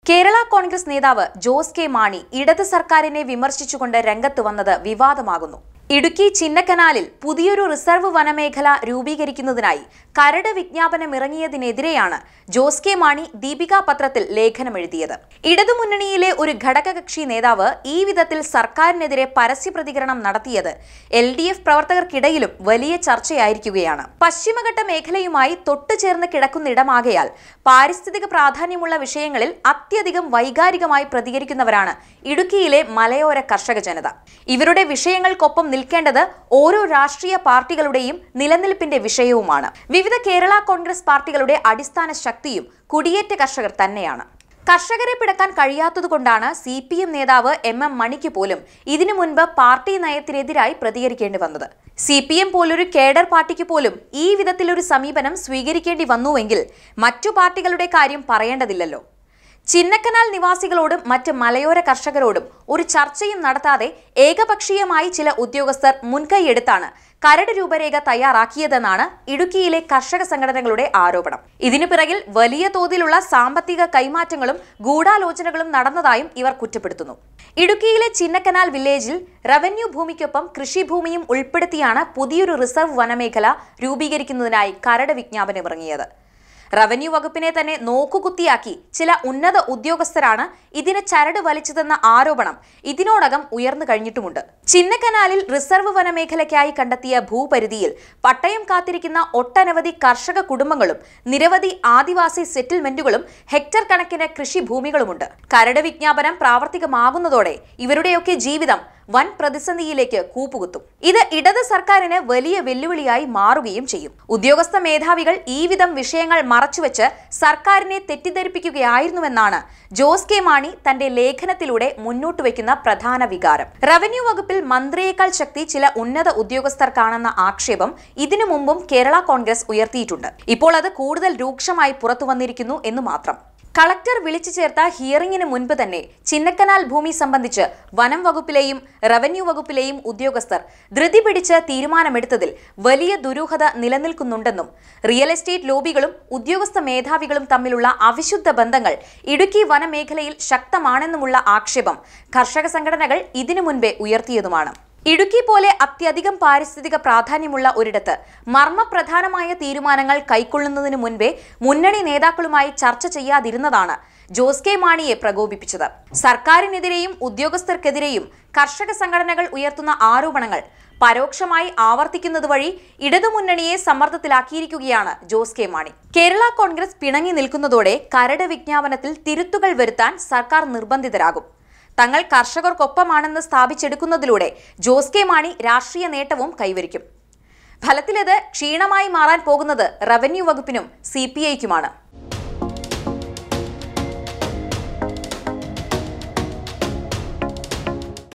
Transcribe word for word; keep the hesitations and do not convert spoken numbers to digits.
കേരള കോൺഗ്രസ് നേതാവ് ജോസ് കെ മാണി ഇടത് സർക്കാരിനെ വിമർശിച്ചുകൊണ്ട് രംഗത്ത് വന്നത് വിവാദമാകുന്നു. ഇടുക്കി ചിന്നക്കനാലിൽ പുതിയൊരു റിസർവ് വനമേഖല രൂപീകരിക്കുന്നതിനായി കരട് വിജ്ഞാപനമിറങ്ങിയതിനെതിരെയാണ് ജോസ് കെ മാണി ദീപിക പത്രത്തിൽ ലേഖനമെഴുതിയത്. ഇടതുമുന്നണിയിലെ ഒരു ഘടകകക്ഷി നേതാവ് ഈ വിധത്തിൽ സർക്കാരിനെതിരെ പരസ്യ പ്രതികരണം നടത്തിയത് എൽ ഡി എഫ് പ്രവർത്തകർക്കിടയിലും വലിയ ചർച്ചയായിരിക്കുകയാണ്. പശ്ചിമഘട്ട മേഖലയുമായി തൊട്ടുചേർന്ന് കിടക്കുന്നിടമാകയാൽ പാരിസ്ഥിതിക പ്രാധാന്യമുള്ള വിഷയങ്ങളിൽ അത്യധികം വൈകാരികമായി പ്രതികരിക്കുന്നവരാണ് ഇടുക്കിയിലെ മലയോര കർഷക ജനത. ഇവരുടെ വിഷയങ്ങൾക്കൊപ്പം നിൽക്കേണ്ടത് ഓരോ രാഷ്ട്രീയ പാർട്ടികളുടെയും നിലനിൽപ്പിന്റെ വിഷയവുമാണ്. വിവിധ കേരള കോൺഗ്രസ് പാർട്ടികളുടെ അടിസ്ഥാന ശക്തിയും കുടിയേറ്റ കർഷകർ തന്നെയാണ്. കർഷകരെ പിടക്കാൻ കഴിയാത്തതുകൊണ്ടാണ് സി പി എം നേതാവ് എം എം മണിക്ക് പോലും ഇതിനു മുൻപ് പാർട്ടി നയത്തിനെതിരായി പ്രതികരിക്കേണ്ടി വന്നത്. സി പി എം പോലൊരു കേഡർ പാർട്ടിക്ക് പോലും ഈ വിധത്തിലൊരു സമീപനം സ്വീകരിക്കേണ്ടി വന്നുവെങ്കിൽ മറ്റു പാർട്ടികളുടെ കാര്യം പറയേണ്ടതില്ലല്ലോ. ചിന്നക്കനാൽ നിവാസികളോടും മറ്റ് മലയോര കർഷകരോടും ഒരു ചർച്ചയും നടത്താതെ ഏകപക്ഷീയമായി ചില ഉദ്യോഗസ്ഥർ മുൻകൈയെടുത്താണ് കരട് രൂപരേഖ തയ്യാറാക്കിയതെന്നാണ് ഇടുക്കിയിലെ കർഷക സംഘടനകളുടെ ആരോപണം. ഇതിനു പിറകിൽ വലിയ തോതിലുള്ള സാമ്പത്തിക കൈമാറ്റങ്ങളും ഗൂഢാലോചനകളും നടന്നതായും ഇവർ കുറ്റപ്പെടുത്തുന്നു. ഇടുക്കിയിലെ ചിന്നക്കനാൽ വില്ലേജിൽ റവന്യൂ ഭൂമിക്കൊപ്പം കൃഷിഭൂമിയും ഉൾപ്പെടുത്തിയാണ് പുതിയൊരു റിസർവ് വനമേഖല രൂപീകരിക്കുന്നതിനായി കരട് വിജ്ഞാപനമിറങ്ങിയത്. റവന്യൂ വകുപ്പിനെ തന്നെ നോക്കുകുത്തിയാക്കി ചില ഉന്നത ഉദ്യോഗസ്ഥരാണ് ഇതിന് ചരട് വലിച്ചതെന്ന ആരോപണം ഇതിനോടകം ഉയർന്നു കഴിഞ്ഞിട്ടുമുണ്ട്. ചിന്നക്കനാലിൽ റിസർവ് വനമേഖലയ്ക്കായി കണ്ടെത്തിയ ഭൂപരിധിയിൽ പട്ടയം കാത്തിരിക്കുന്ന ഒട്ടനവധി കർഷക കുടുംബങ്ങളും നിരവധി ആദിവാസി സെറ്റിൽമെന്റുകളും ഹെക്ടർ കണക്കിന് കൃഷിഭൂമികളുമുണ്ട്. കരട് വിജ്ഞാപനം പ്രാവർത്തികമാകുന്നതോടെ ഇവരുടെയൊക്കെ ജീവിതം വൻ പ്രതിസന്ധിയിലേക്ക് കൂപ്പുകുത്തും. ഇത് ഇടത് സർക്കാരിന് വലിയ വെല്ലുവിളിയായി മാറുകയും ചെയ്യും. ഉദ്യോഗസ്ഥ മേധാവികൾ ഈ വിധം വിഷയങ്ങൾ മറച്ചുവെച്ച് സർക്കാരിനെ തെറ്റിദ്ധരിപ്പിക്കുകയായിരുന്നുവെന്നാണ് ജോസ് കെ മാണി തന്റെ ലേഖനത്തിലൂടെ മുന്നോട്ട് വയ്ക്കുന്ന പ്രധാന വികാരം. റവന്യൂ വകുപ്പിൽ മന്ത്രിയേക്കാൾ ശക്തി ചില ഉന്നത ഉദ്യോഗസ്ഥർക്കാണെന്ന ആക്ഷേപം ഇതിനു മുമ്പും കേരള കോൺഗ്രസ് ഉയർത്തിയിട്ടുണ്ട്. ഇപ്പോൾ അത് കൂടുതൽ രൂക്ഷമായി പുറത്തു വന്നിരിക്കുന്നു എന്ന് മാത്രം. കളക്ടർ വിളിച്ചു ചേർത്ത ഹിയറിംഗിന് മുൻപ് തന്നെ ചിന്നക്കനാൽ ഭൂമി സംബന്ധിച്ച് വനം വകുപ്പിലെയും റവന്യൂ വകുപ്പിലെയും ഉദ്യോഗസ്ഥർ ധൃതി പിടിച്ച് തീരുമാനമെടുത്തതിൽ വലിയ ദുരൂഹത നിലനിൽക്കുന്നുണ്ടെന്നും റിയൽ എസ്റ്റേറ്റ് ലോബികളും ഉദ്യോഗസ്ഥ മേധാവികളും തമ്മിലുള്ള അവിശുദ്ധ ബന്ധങ്ങൾ ഇടുക്കി വനമേഖലയിൽ ശക്തമാണെന്നുമുള്ള ആക്ഷേപം കർഷക സംഘടനകൾ ഇതിനു മുൻപേ ഉയർത്തിയതുമാണ്. ഇടുക്കി പോലെ അത്യധികം പാരിസ്ഥിതിക പ്രാധാന്യമുള്ള ഒരിടത്ത് മർമ്മപ്രധാനമായ തീരുമാനങ്ങൾ കൈക്കൊള്ളുന്നതിന് മുൻപേ മുന്നണി നേതാക്കളുമായി ചർച്ച ചെയ്യാതിരുന്നതാണ് ജോസ് കെ മാണിയെ പ്രകോപിപ്പിച്ചത്. സർക്കാരിനെതിരെയും ഉദ്യോഗസ്ഥർക്കെതിരെയും കർഷക സംഘടനകൾ ഉയർത്തുന്ന ആരോപണങ്ങൾ പരോക്ഷമായി ആവർത്തിക്കുന്നത് വഴി ഇടതുമുന്നണിയെ സമ്മർദ്ദത്തിലാക്കിയിരിക്കുകയാണ് ജോസ് കെ മാണി. കേരള കോൺഗ്രസ് പിണങ്ങി നിൽക്കുന്നതോടെ കരട് വിജ്ഞാപനത്തിൽ തിരുത്തുകൾ വരുത്താൻ സർക്കാർ നിർബന്ധിതരാകും. തങ്ങൾ കർഷകർക്കൊപ്പമാണെന്ന് സ്ഥാപിച്ചെടുക്കുന്നതിലൂടെ ജോസ് കെ മാണി രാഷ്ട്രീയ നേട്ടവും കൈവരിക്കും. ഫലത്തിലത് ക്ഷീണമായി മാറാൻ പോകുന്നത് റവന്യൂ വകുപ്പിനും സി പി ഐക്കുമാണ്.